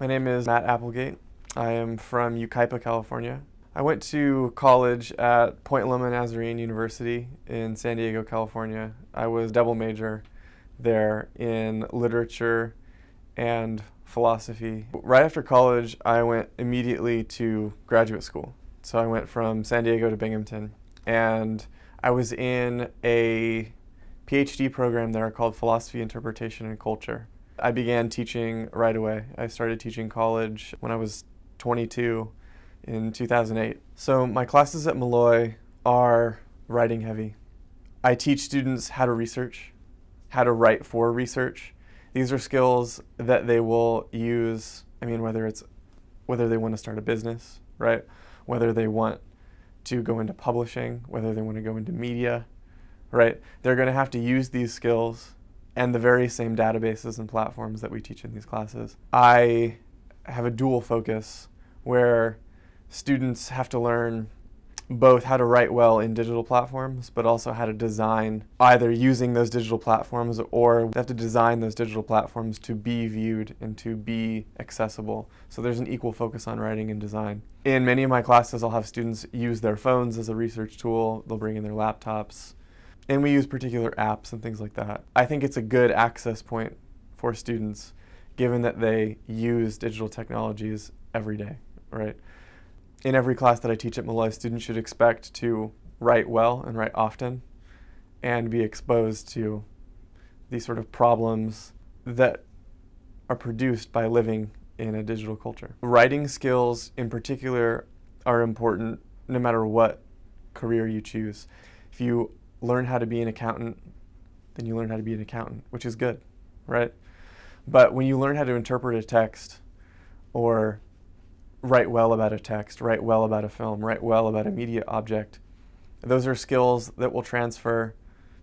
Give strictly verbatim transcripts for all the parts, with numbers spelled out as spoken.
My name is Matt Applegate. I am from Yucaipa, California. I went to college at Point Loma Nazarene University in San Diego, California. I was double major there in literature and philosophy. Right after college, I went immediately to graduate school. So I went from San Diego to Binghamton, and I was in a PhD program there called Philosophy, Interpretation, and Culture. I began teaching right away. I started teaching college when I was twenty-two in two thousand eight. So my classes at Molloy are writing heavy. I teach students how to research, how to write for research. These are skills that they will use, I mean, whether it's whether they want to start a business, right? Whether they want to go into publishing, whether they want to go into media, right? They're going to have to use these skills and the very same databases and platforms that we teach in these classes. I have a dual focus where students have to learn both how to write well in digital platforms, but also how to design either using those digital platforms, or they have to design those digital platforms to be viewed and to be accessible. So there's an equal focus on writing and design. In many of my classes, I'll have students use their phones as a research tool. They'll bring in their laptops. And we use particular apps and things like that. I think it's a good access point for students, given that they use digital technologies every day, right? In every class that I teach at Molloy, students should expect to write well and write often and be exposed to these sort of problems that are produced by living in a digital culture. Writing skills in particular are important no matter what career you choose. If you learn how to be an accountant, then you learn how to be an accountant, which is good, right? But when you learn how to interpret a text, or write well about a text, write well about a film, write well about a media object, those are skills that will transfer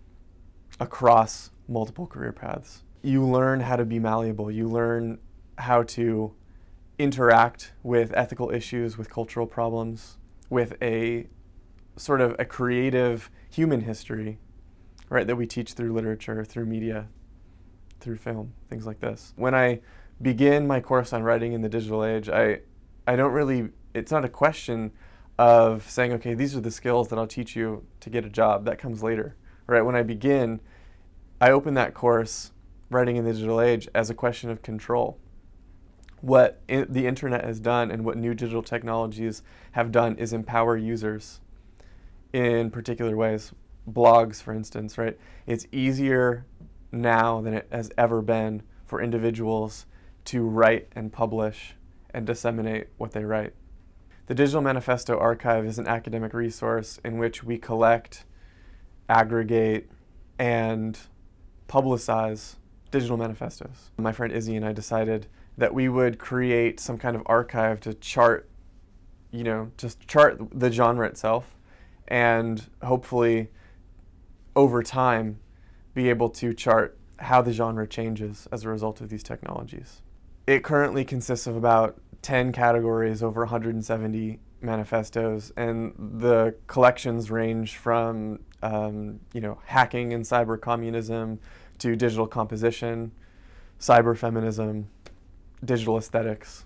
across multiple career paths. You learn how to be malleable. You learn how to interact with ethical issues, with cultural problems, with a sort of a creative human history, right, that we teach through literature, through media, through film, things like this. When I begin my course on writing in the digital age, I, I don't really, it's not a question of saying, okay, these are the skills that I'll teach you to get a job. That comes later, right? When I begin, I open that course, Writing in the Digital Age, as a question of control. What in, the internet has done and what new digital technologies have done is empower users in particular ways. Blogs, for instance, right? It's easier now than it has ever been for individuals to write and publish and disseminate what they write. The Digital Manifesto Archive is an academic resource in which we collect, aggregate, and publicize digital manifestos. My friend Izzy and I decided that we would create some kind of archive to chart, you know, just chart the genre itself, and hopefully over time be able to chart how the genre changes as a result of these technologies. It currently consists of about ten categories, over one hundred seventy manifestos, and the collections range from um, you know, hacking and cyber communism to digital composition, cyber feminism, digital aesthetics.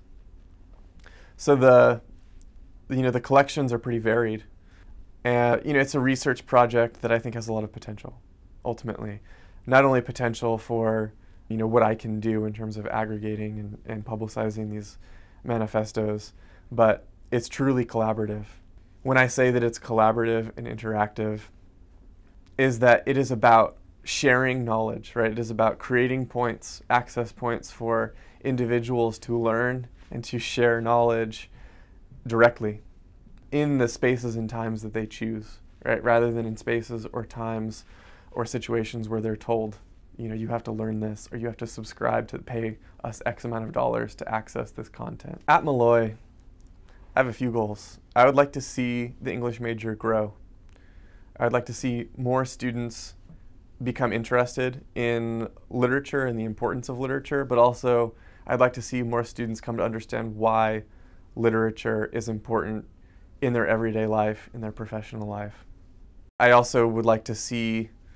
So the you know the collections are pretty varied. And you know, it's a research project that I think has a lot of potential, ultimately. Not only potential for you know, what I can do in terms of aggregating and, and publicizing these manifestos, but it's truly collaborative. When I say that it's collaborative and interactive, is that it is about sharing knowledge, right? It is about creating points, access points for individuals to learn and to share knowledge directly in the spaces and times that they choose, right? Rather than in spaces or times or situations where they're told, you know, you have to learn this, or you have to subscribe to pay us X amount of dollars to access this content. At Molloy, I have a few goals. I would like to see the English major grow. I'd like to see more students become interested in literature and the importance of literature, but also I'd like to see more students come to understand why literature is important in their everyday life, in their professional life. I also would like to see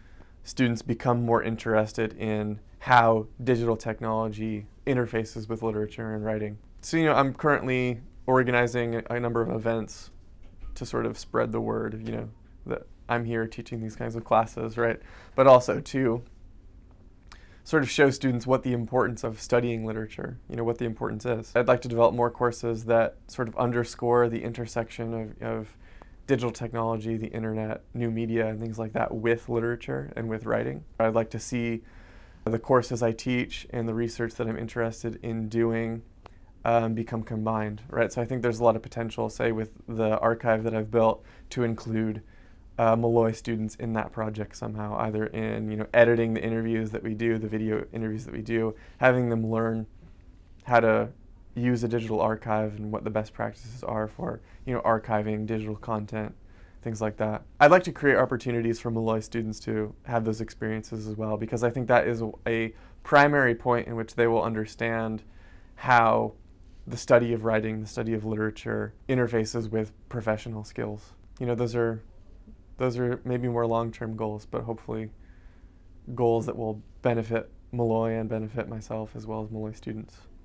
students become more interested in how digital technology interfaces with literature and writing. So, you know, I'm currently organizing a number of events to sort of spread the word, you know, that I'm here teaching these kinds of classes, right? But also to sort of show students what the importance of studying literature, you know, what the importance is. I'd like to develop more courses that sort of underscore the intersection of, of digital technology, the internet, new media, and things like that with literature and with writing. I'd like to see the courses I teach and the research that I'm interested in doing um, become combined, right? So I think there's a lot of potential, say, with the archive that I've built to include uh, Molloy students in that project somehow, either in, you know, editing the interviews that we do, the video interviews that we do, having them learn how to use a digital archive and what the best practices are for, you know, archiving digital content, things like that. I'd like to create opportunities for Molloy students to have those experiences as well, because I think that is a primary point in which they will understand how the study of writing, the study of literature interfaces with professional skills. You know, those are those are maybe more long-term goals, but hopefully goals that will benefit Molloy and benefit myself as well as Molloy students.